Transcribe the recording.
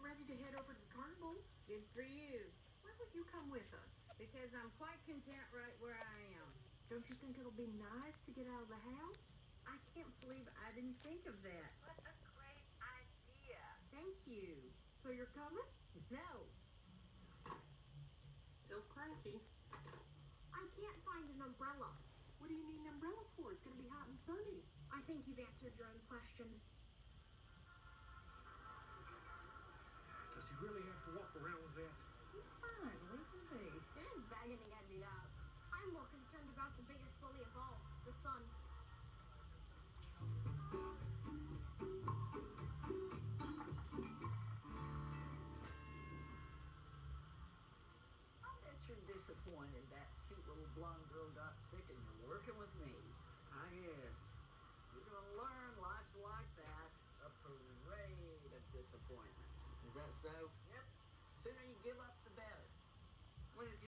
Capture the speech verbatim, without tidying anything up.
ready to head over to the carnival. Good for you. Why would you come with us? Because I'm quite content right where I am. Don't you think it'll be nice to get out of the house? I can't believe I didn't think of that. What a great idea. Thank you. So you're coming? No. Still crappy. I can't find an umbrella. What do you need an umbrella for? It's going to be hot and sunny. I think you've answered your own question. Does he really have to walk around with that? He's fine. Leave him be. He's begging to get beat up. I'm more concerned about the biggest bully of all, the sun. I bet you're disappointed that cute little blonde girl got sick and you're working with me. I guess. You're going to learn life's like that. A parade of disappointment. Is that so? Yep. Sooner you give up, the better. When did you